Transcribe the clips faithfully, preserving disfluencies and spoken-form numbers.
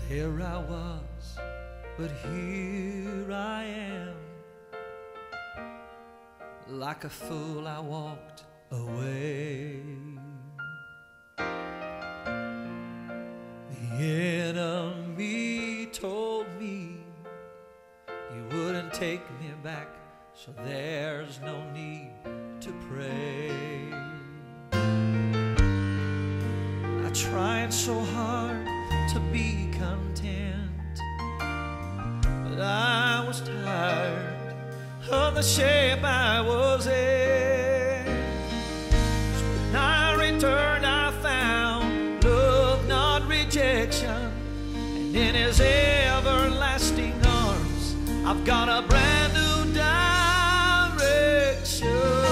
There I was, but here I am. Like a fool I walked away. The enemy told me you wouldn't take me back, so there's no need to pray. I tried so hard to be content, but I was tired of the shape I was in. So when I returned, I found love, not rejection, and in His everlasting arms I've got a brand new direction.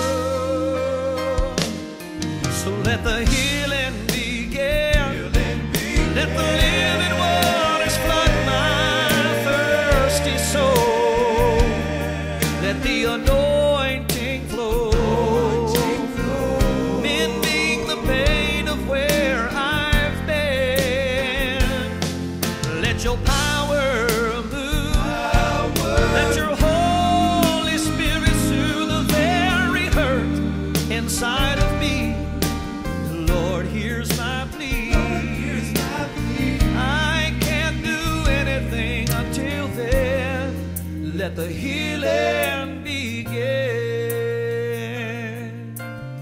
So let the healing begin. Healing begin. Let the living waters flood my thirsty soul. Let the anointing flow, anointing flow, mending the pain of where I've been. Let your power move. Power. Let your Holy Spirit soothe the very hurt inside of me. Lord, here's my plea. Lord, here's my plea. I can't do anything until then. Let the healing begin.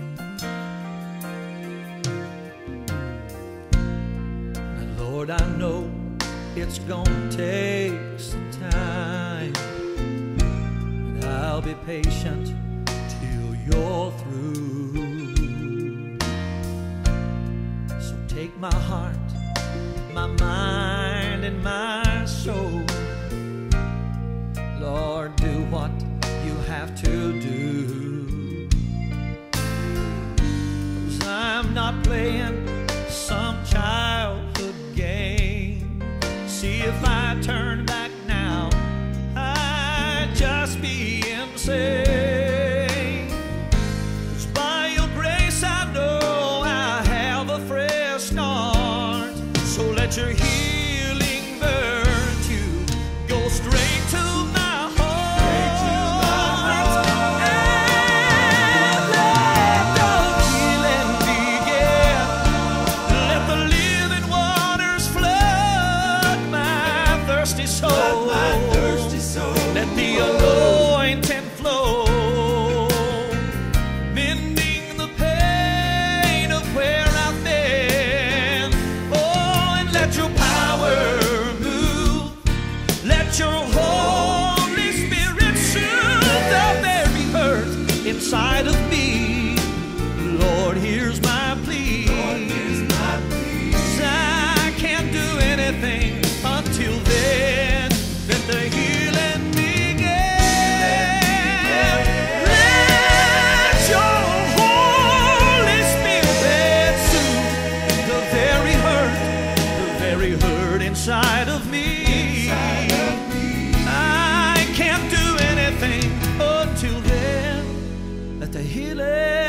And Lord, I know it's gonna take some time, but I'll be patient till you're through. So take my heart, my mind, and my soul. Lord, do what you have to do. 'Cause I'm not playing some childhood game. See, if I turn back now, I'd just be insane. 'Cause by your grace I know I have a fresh start. So let your healing virtue go straight to my soul. My thirsty soul. Let the anointing flow, mending the pain of where I've been. Oh, and let your power move. Let your Holy Spirit soothe the very hurt inside of me. Lord, here's my plea. Lord, here's my plea. 'Cause I can't do anything until then. Let the healing begin. Let your Holy Spirit soothe the very hurt, the very hurt inside of me. I can't do anything until then. Let the healing